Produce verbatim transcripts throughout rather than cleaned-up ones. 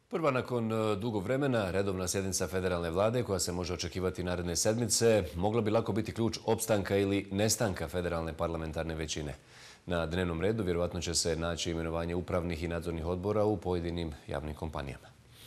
Prva nakon dugo vremena redovna sjednica federalne vlade koja se može očekivati naredne sedmice mogla bi lako biti ključ opstanka ili nestanka federalne parlamentarne većine. Na dnevnom redu vjerovatno će se naći imenovanje upravnih i nadzornih odbora u pojedinim javnim kompanijama.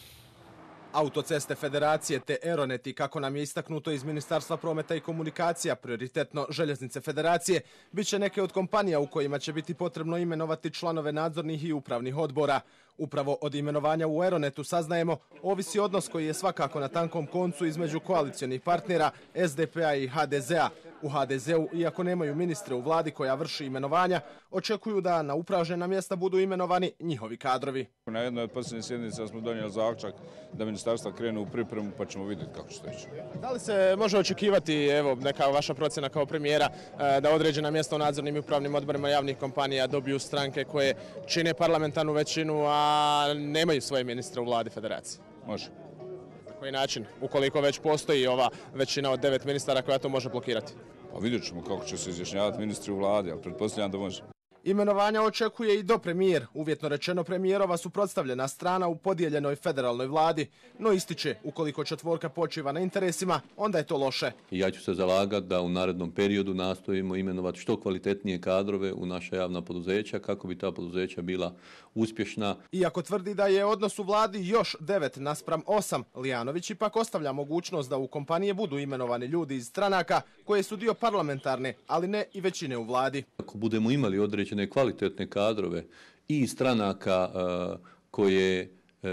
Autoceste Federacije te Eroneti, kako nam je istaknuto iz Ministarstva prometa i komunikacija, prioritetno Željeznice Federacije, bit će neke od kompanija u kojima će biti potrebno imenovati članove nadzornih i upravnih odbora. Upravo od imenovanja u Eronetu saznajemo ovisi odnos koji je svakako na tankom koncu između koalicionih partnera S D P-a i H D Z-a. U H D Z-u, iako nemaju ministre u vladi koja vrši imenovanja, očekuju da na upražnjena mjesta budu imenovani njihovi kadrovi. Na jednoj od posljednjih sjednica smo donijeli zaključak da ministarstva krenu u pripremu, pa ćemo vidjeti kako će to ići. Da li se može očekivati, evo, neka vaša procjena kao premijera, da određena mjesta u nadzornim i upravnim odborima javnih kompanija dobiju stranke koje čine parlamentarnu većinu, a nemaju svoje ministre u vladi Federacije? Može. Na koji način, ukoliko već postoji ova većina od devet ministara koja to može blokirati? Pa vidjet ćemo kako će se izjašnjavati ministri u vladi, ali pretpostavljam da može. Imenovanja očekuje i dopremijer, uvjetno rečeno premijerova suprotstavljena strana u podijeljenoj federalnoj vladi, no ističe, ukoliko četvorka počiva na interesima, onda je to loše. Ja ću se zalagati da u narednom periodu nastojimo imenovati što kvalitetnije kadrove u naša javna poduzeća kako bi ta poduzeća bila uspješna. Iako tvrdi da je odnos u vladi još devet naspram osam, Lijanović ipak ostavlja mogućnost da u kompanije budu imenovani ljudi iz stranaka koje su dio parlamentarne, ali ne i većine u vladi. Ako budemo imali određene kvalitetne kadrove i stranaka uh, koje uh,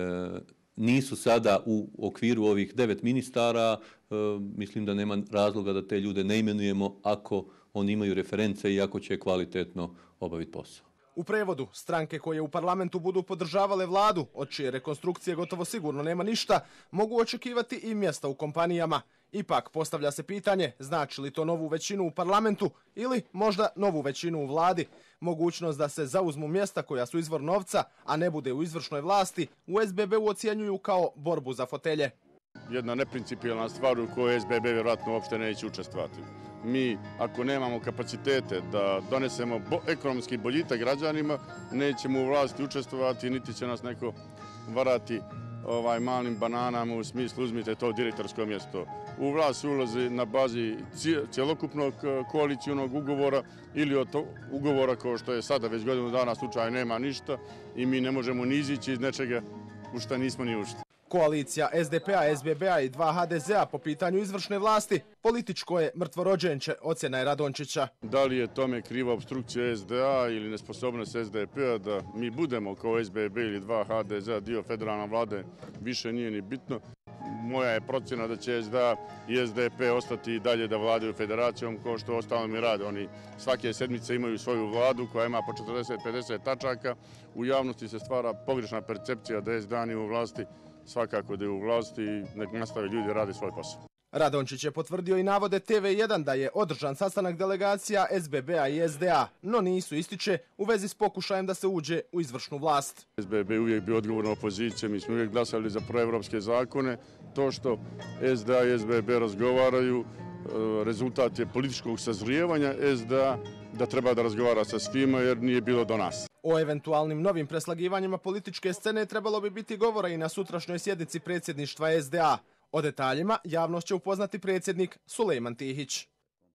nisu sada u okviru ovih devet ministara, uh, mislim da nema razloga da te ljude ne imenujemo ako oni imaju reference i ako će kvalitetno obaviti posao. U prevodu, stranke koje u parlamentu budu podržavale vladu, od čije rekonstrukcije gotovo sigurno nema ništa, mogu očekivati i mjesta u kompanijama. Ipak, postavlja se pitanje, znači li to novu većinu u parlamentu ili možda novu većinu u vladi. Mogućnost da se zauzmu mjesta koja su izvor novca, a ne bude u izvršnoj vlasti, u S B B-u ocjenjuju kao borbu za fotelje. Jedna neprincipijelna stvar u kojoj S B B vjerojatno uopšte neće učestvovati. Mi, ako nemamo kapacitete da donesemo bo, ekonomski boljitak građanima, nećemo u vlasti učestvovati, niti će nas neko varati ovaj, malim bananama u smislu uzmite to direktorsko mjesto. U vlast ulazi na bazi cjelokupnog koalicijnog ugovora ili od tog ugovora kao što je sada već godinu dana slučaj nema ništa i mi ne možemo ni izići iz nečega u šta nismo ni ušli. Koalicija S D P-a, S B B-a i dva H D Z-a po pitanju izvršne vlasti političko je mrtvorođenče, ocjena je Radončića. Da li je tome kriva obstrukcija S D A ili nesposobnost S D P-a da mi budemo kao S B B ili dva H D Z-a dio federalne vlade, više nije ni bitno. Moja je procjena da će S D A i S D P ostati i dalje da vladaju federacijom kao što ostalo mi rade. Oni svake sedmice imaju svoju vladu koja ima po četrdeset do pedeset tačaka. U javnosti se stvara pogrešna percepcija da S D A nije u vlasti. Svakako da je u vlasti i nek nastave ljudi radi svoj posao. Radončić je potvrdio i navode T V jedan da je održan sastanak delegacija S B B-a i S D A, no nisu, ističe, u vezi s pokušajem da se uđe u izvršnu vlast. S B B uvijek bio odgovorna opozicija, mi smo uvijek glasali za proevropske zakone. To što S D A i S B B razgovaraju, rezultat je političkog sazrijevanja S D A da treba da razgovara sa svima jer nije bilo do nas. O eventualnim novim preslagivanjima političke scene trebalo bi biti govora i na sutrašnjoj sjednici predsjedništva S D A. O detaljima javnost će upoznati predsjednik Sulejman Tihić.